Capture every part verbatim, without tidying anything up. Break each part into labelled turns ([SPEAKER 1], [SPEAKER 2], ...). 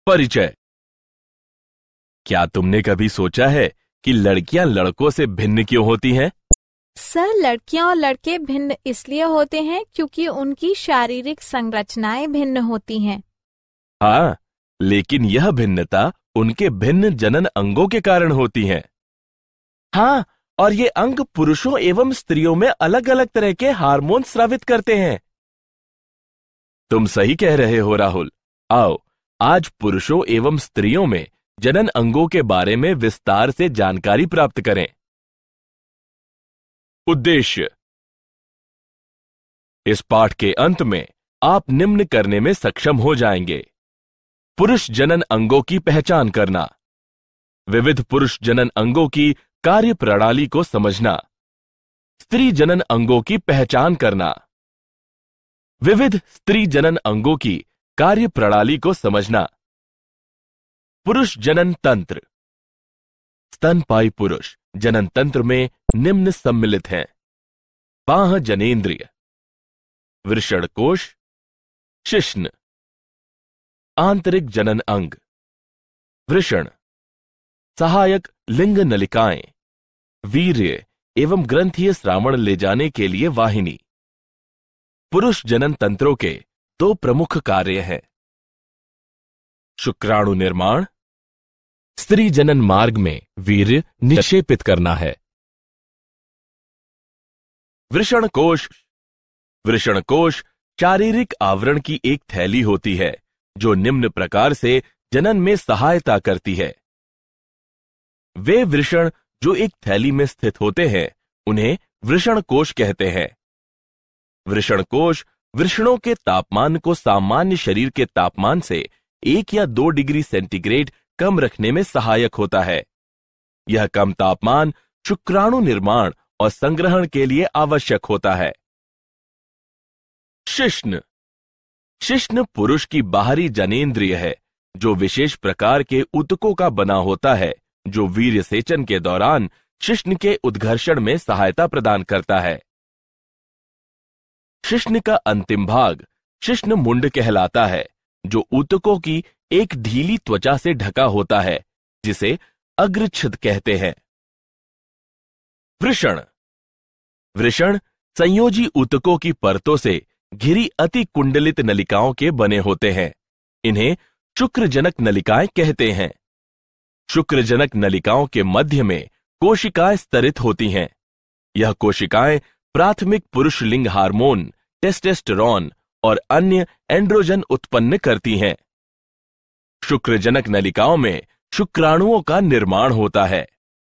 [SPEAKER 1] परिचय। क्या तुमने कभी सोचा है कि लड़कियां लड़कों से भिन्न क्यों होती हैं?
[SPEAKER 2] सर, लड़कियां और लड़के भिन्न इसलिए होते हैं क्योंकि उनकी शारीरिक संरचनाएं भिन्न होती हैं।
[SPEAKER 1] हाँ, लेकिन यह भिन्नता उनके भिन्न जनन अंगों के कारण होती है। हाँ, और ये अंग पुरुषों एवं स्त्रियों में अलग अलग तरह के हार्मोन स्रावित करते हैं। तुम सही कह रहे हो राहुल। आओ, आज पुरुषों एवं स्त्रियों में जनन अंगों के बारे में विस्तार से जानकारी प्राप्त करें। उद्देश्य। इस पाठ के अंत में आप निम्न करने में सक्षम हो जाएंगे: पुरुष जनन अंगों की पहचान करना, विविध पुरुष जनन अंगों की कार्य प्रणाली को समझना, स्त्री जनन अंगों की पहचान करना, विविध स्त्री जनन अंगों की कार्य प्रणाली को समझना, पुरुष जनन तंत्र। स्तनपायी पुरुष जनन तंत्र में निम्न सम्मिलित हैं: बाह्य जनेंद्रिय, वृषणकोश, शिश्न, आंतरिक जनन अंग, वृषण, सहायक लिंग नलिकाएं, वीर्य एवं ग्रंथीय श्रावण ले जाने के लिए वाहिनी। पुरुष जनन तंत्रों के दो प्रमुख कार्य हैं: शुक्राणु निर्माण, स्त्री जनन मार्ग में वीर्य निक्षेपित करना है। वृषणकोश। वृषणकोश शारीरिक आवरण की एक थैली होती है जो निम्न प्रकार से जनन में सहायता करती है। वे वृषण जो एक थैली में स्थित होते हैं उन्हें वृषणकोश कहते हैं। वृषणकोश वृषणों के तापमान को सामान्य शरीर के तापमान से एक या दो डिग्री सेंटीग्रेड कम रखने में सहायक होता है। यह कम तापमान शुक्राणु निर्माण और संग्रहण के लिए आवश्यक होता है। शिश्न। शिश्न पुरुष की बाहरी जनेंद्रिय है जो विशेष प्रकार के ऊतकों का बना होता है जो वीर्य सेचन के दौरान शिश्न के उद्घर्षण में सहायता प्रदान करता है। शिश्न का अंतिम भाग शिश्न मुंड कहलाता है जो ऊतकों की एक ढीली त्वचा से ढका होता है जिसे अग्रछिद कहते हैं। वृषण। वृषण संयोजी ऊतकों की परतों से घिरी अति कुंडलित नलिकाओं के बने होते हैं। इन्हें शुक्रजनक नलिकाएं कहते हैं। शुक्रजनक नलिकाओं के मध्य में कोशिकाएं स्तरित होती हैं। यह कोशिकाएं प्राथमिक पुरुष लिंग हार्मोन टेस्टोस्टेरोन और अन्य एंड्रोजन उत्पन्न करती हैं। शुक्रजनक नलिकाओं में शुक्राणुओं का निर्माण होता है।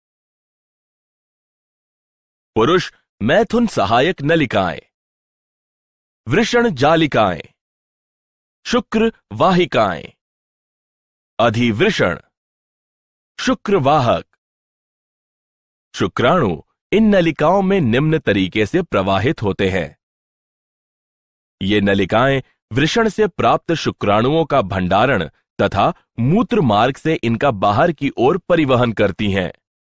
[SPEAKER 1] पुरुष मैथुन सहायक नलिकाएं, वृषण जालिकाएं, शुक्र वाहिकाएं, अधिवृषण, शुक्रवाहक। शुक्राणु इन नलिकाओं में निम्न तरीके से प्रवाहित होते हैं। ये नलिकाएं वृषण से प्राप्त शुक्राणुओं का भंडारण तथा मूत्र मार्ग से इनका बाहर की ओर परिवहन करती हैं।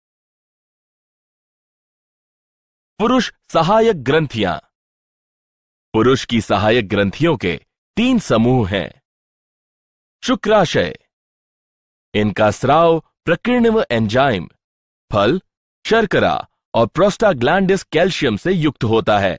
[SPEAKER 1] पुरुष सहायक ग्रंथियां। पुरुष की सहायक ग्रंथियों के तीन समूह हैं। शुक्राशय। इनका स्राव प्रकीर्णव एंजाइम, फल, शर्करा और प्रोस्टाग्लैंडिस कैल्शियम से युक्त होता है।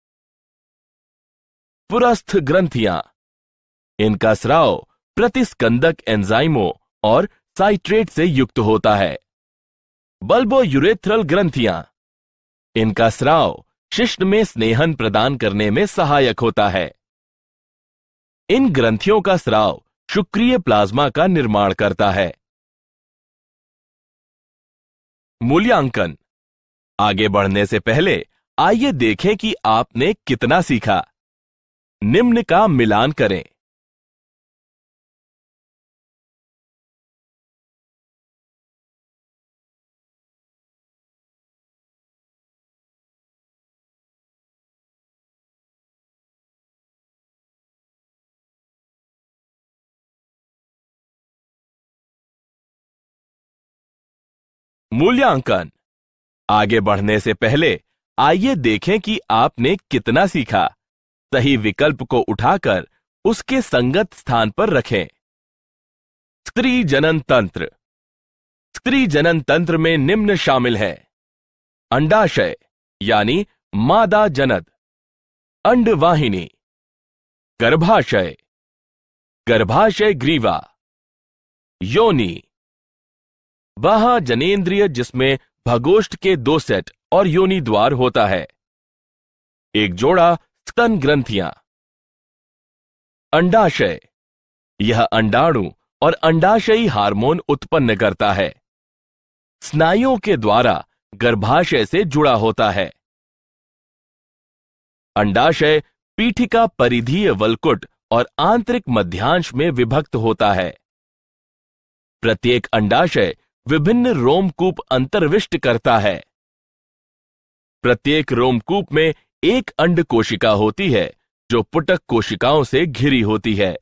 [SPEAKER 1] पुरस्थ ग्रंथियां। इनका स्राव प्रतिस्कंदक एंजाइमों और साइट्रेट से युक्त होता है। बल्बोयूरेथ्रल ग्रंथियां। इनका स्राव शिश्न में स्नेहन प्रदान करने में सहायक होता है। इन ग्रंथियों का स्राव शुक्रीय प्लाज्मा का निर्माण करता है। मूल्यांकन। आगे बढ़ने से पहले आइए देखें कि आपने कितना सीखा। निम्न का मिलान करें। मूल्यांकन। आगे बढ़ने से पहले आइए देखें कि आपने कितना सीखा। सही विकल्प को उठाकर उसके संगत स्थान पर रखें। स्त्री जनन तंत्र। स्त्री जनन तंत्र में निम्न शामिल है: अंडाशय यानी मादा जनन, अंडवाहिनी, गर्भाशय, गर्भाशय ग्रीवा, योनि, वह जनेंद्रिय जिसमें भगोष्ठ के दो सेट और योनि द्वार होता है, एक जोड़ा स्तन ग्रंथियां, अंडाशय, यह अंडाणु और अंडाशयी हार्मोन उत्पन्न करता है, स्नायुओं के द्वारा गर्भाशय से जुड़ा होता है। अंडाशय पीठिका परिधीय वल्कुट और आंतरिक मध्यांश में विभक्त होता है। प्रत्येक अंडाशय विभिन्न रोमकूप अंतर्विष्ट करता है। प्रत्येक रोमकूप में एक अंड कोशिका होती है जो पुटक कोशिकाओं से घिरी होती है।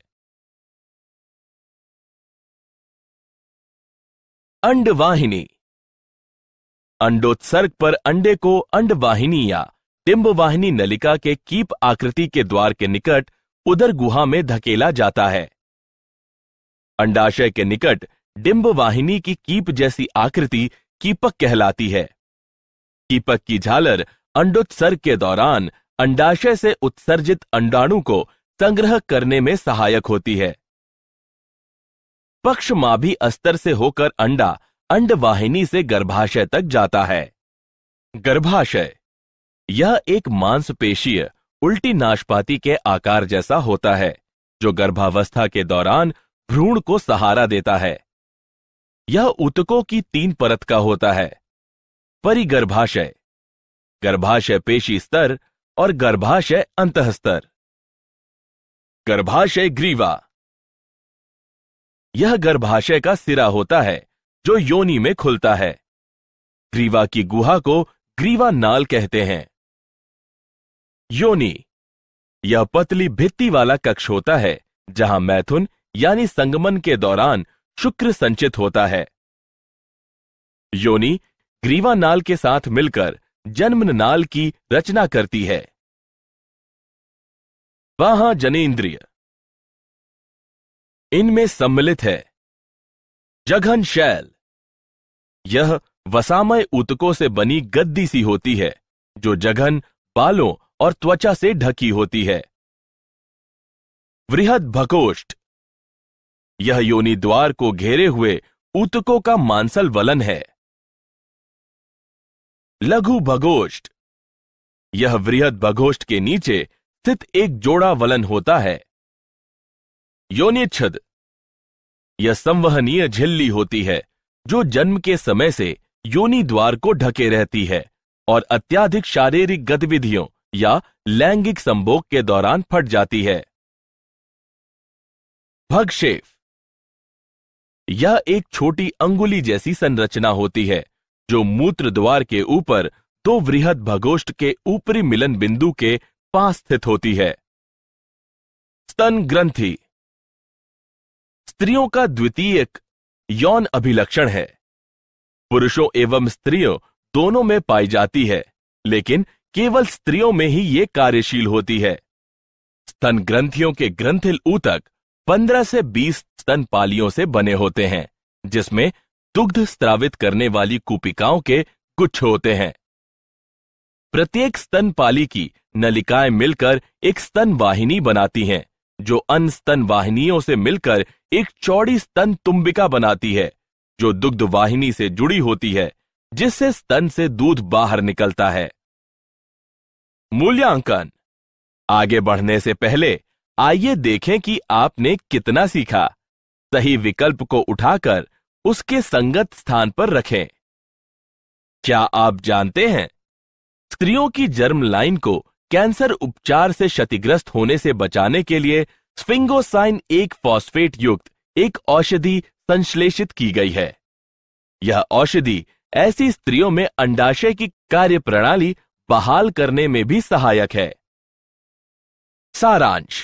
[SPEAKER 1] अंडवाहिनी। अंडोत्सर्ग पर अंडे को अंडवाहिनी या डिंबवाहिनी नलिका के कीप आकृति के द्वार के निकट उदर गुहा में धकेला जाता है। अंडाशय के निकट डिंबवाहिनी की कीप जैसी आकृति कीपक कहलाती है। कीपक की झालर अंडोत्सर्ग के दौरान अंडाशय से उत्सर्जित अंडाणु को संग्रह करने में सहायक होती है। पक्षमाभी अस्तर से होकर अंडा अंडवाहिनी से गर्भाशय तक जाता है। गर्भाशय, यह एक मांसपेशीय उल्टी नाशपाती के आकार जैसा होता है जो गर्भावस्था के दौरान भ्रूण को सहारा देता है। यह ऊतकों की तीन परत का होता है: परिगर्भाशय, गर्भाशय पेशी स्तर और गर्भाशय अंतःस्तर। गर्भाशय ग्रीवा, यह गर्भाशय का सिरा होता है जो योनि में खुलता है। ग्रीवा की गुहा को ग्रीवा नाल कहते हैं। योनि, यह पतली भित्ति वाला कक्ष होता है जहां मैथुन यानी संगमन के दौरान शुक्र संचित होता है। योनि ग्रीवा नाल के साथ मिलकर जन्म नाल की रचना करती है। वहां जनेंद्रिय, इनमें सम्मिलित है जघन शैल, यह वसामय ऊतकों से बनी गद्दी सी होती है जो जघन, बालों और त्वचा से ढकी होती है। वृहद भगोष्ठ, यह योनि द्वार को घेरे हुए ऊतकों का मांसल वलन है। लघु भगोष्ठ, यह वृहद भगोष्ठ के नीचे स्थित एक जोड़ा वलन होता है। योनिच्छद, यह संवहनीय झिल्ली होती है जो जन्म के समय से योनि द्वार को ढके रहती है और अत्यधिक शारीरिक गतिविधियों या लैंगिक संभोग के दौरान फट जाती है। भगशेफ, यह एक छोटी अंगुली जैसी संरचना होती है जो मूत्र द्वार के ऊपर दो वृहद भगोष्ठ के ऊपरी मिलन बिंदु के पास स्थित होती है। स्तन ग्रंथि, स्त्रियों का द्वितीयक यौन अभिलक्षण है। पुरुषों एवं स्त्रियों दोनों में पाई जाती है, लेकिन केवल स्त्रियों में ही ये कार्यशील होती है। स्तन ग्रंथियों के ग्रंथिल ऊतक पंद्रह से बीस स्तन पालियों से बने होते हैं, जिसमें दुग्ध स्त्रावित करने वाली कूपिकाओं के गुच्छ होते हैं। प्रत्येक स्तन पाली की नलिकाएं मिलकर एक स्तन वाहिनी बनाती हैं, जो अन्य स्तन वाहिनियों से मिलकर एक चौड़ी स्तन तुम्बिका बनाती है, जो दुग्ध वाहिनी से जुड़ी होती है, जिससे स्तन से दूध बाहर निकलता है। मूल्यांकन। आगे बढ़ने से पहले आइए देखें कि आपने कितना सीखा। सही विकल्प को उठाकर उसके संगत स्थान पर रखें। क्या आप जानते हैं, स्त्रियों की जर्म लाइन को कैंसर उपचार से क्षतिग्रस्त होने से बचाने के लिए स्फिंगोसाइन एक फॉस्फेट युक्त एक औषधि संश्लेषित की गई है। यह औषधि ऐसी स्त्रियों में अंडाशय की कार्यप्रणाली बहाल करने में भी सहायक है। सारांश।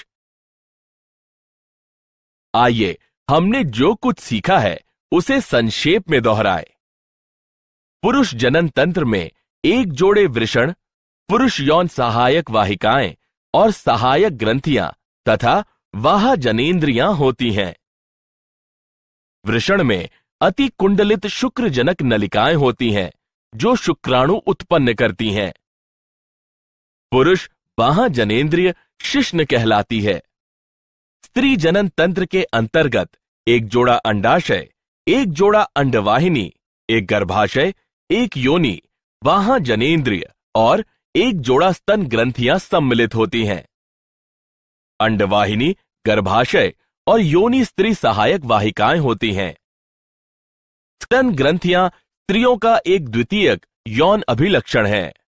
[SPEAKER 1] आइए हमने जो कुछ सीखा है उसे संक्षेप में दोहराए। पुरुष जनन तंत्र में एक जोड़े वृषण, पुरुष यौन सहायक वाहिकाएं और सहायक ग्रंथियां तथा वाह जनेंद्रियां होती हैं। वृषण में अति कुंडलित शुक्रजनक नलिकाएं होती हैं जो शुक्राणु उत्पन्न करती हैं। पुरुष बाह्य जनेंद्रिय शिश्न कहलाती है। स्त्री जनन तंत्र के अंतर्गत एक जोड़ा अंडाशय, एक जोड़ा अंडवाहिनी, एक गर्भाशय, एक योनि, बाह्य जनेंद्रिय और एक जोड़ा स्तन ग्रंथियां सम्मिलित होती हैं। अंडवाहिनी, गर्भाशय और योनि स्त्री सहायक वाहिकाएं होती हैं। स्तन ग्रंथियां स्त्रियों का एक द्वितीयक यौन अभिलक्षण है।